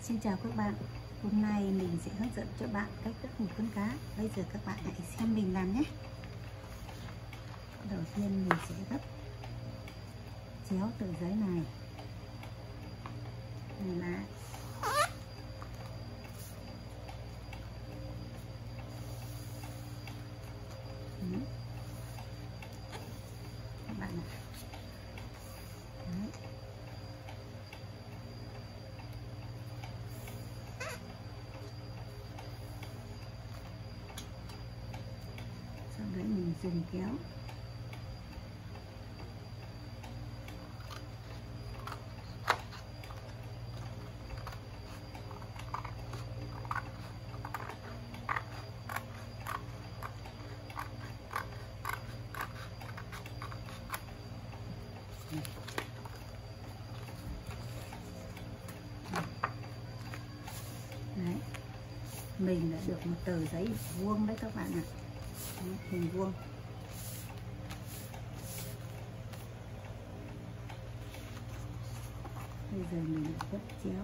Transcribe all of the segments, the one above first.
Xin chào các bạn. Hôm nay mình sẽ hướng dẫn cho bạn cách gấp một con cá. Bây giờ các bạn hãy xem mình làm nhé. Đầu tiên mình sẽ gấp chéo tờ giấy này lại. Các bạn này. Đấy. Sau đấy mình dùng kéo đấy. Mình đã được một tờ giấy vuông đấy các bạn ạ. Hình vuông. Bây giờ mình lại gấp chéo.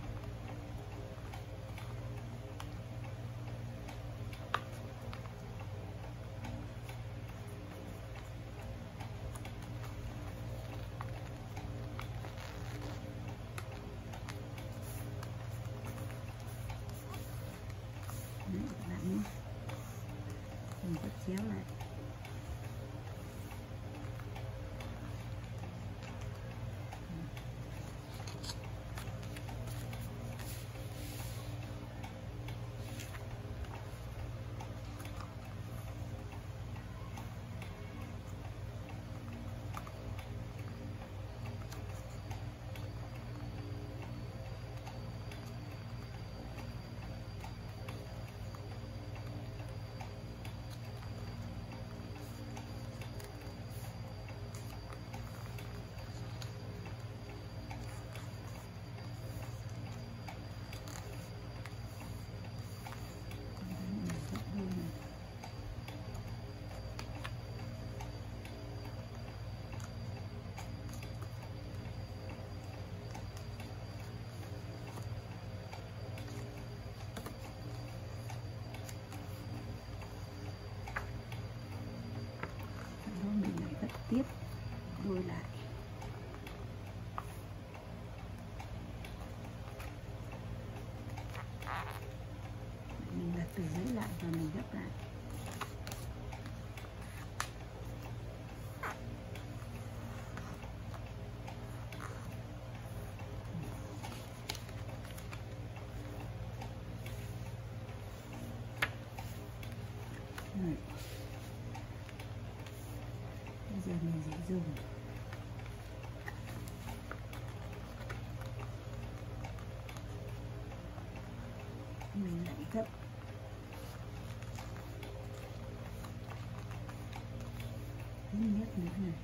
Đấy, các bạn nhé. Mình gấp chéo lại. Mình lại gấp tiếp đôi lại. Mình đặt tờ giấy lại và mình gấp lại. Rồi. Bây giờ mình sẽ dùng mình lại gấp miếng nữa này.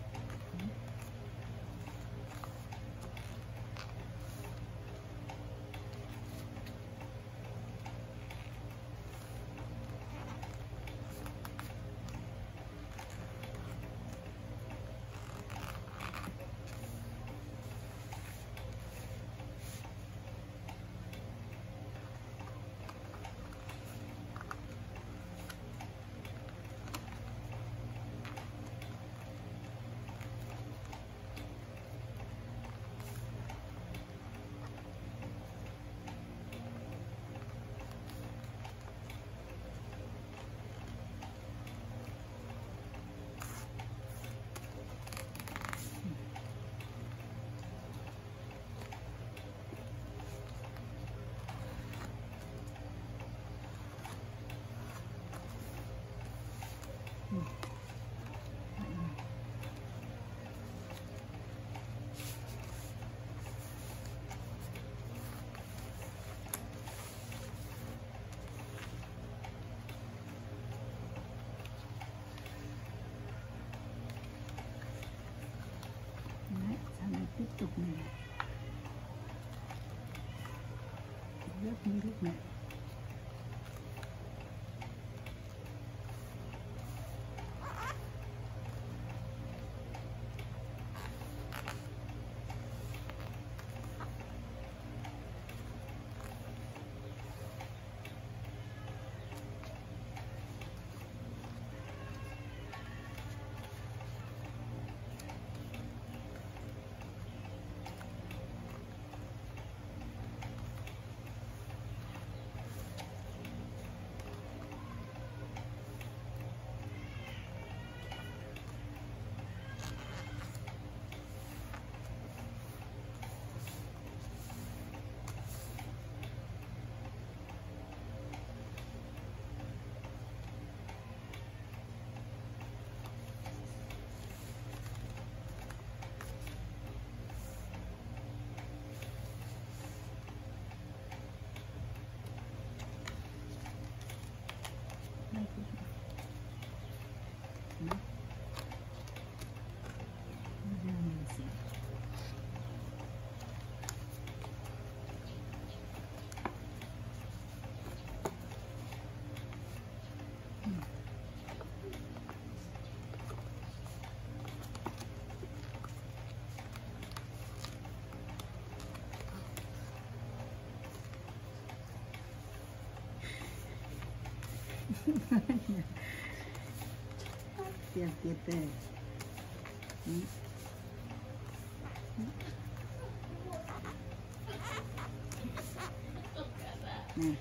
Đấy, sau này tiếp tục này gấp như lúc này. Tiệt tiệt tề. Này.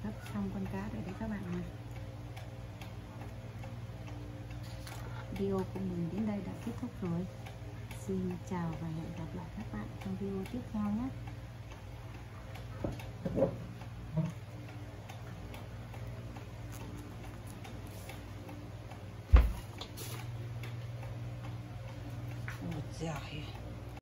gấp xong con cá rồi đấy các bạn ạ. Video của mình đến đây đã kết thúc rồi. Xin chào và hẹn gặp lại các bạn trong video tiếp theo nhé. Ôi giời.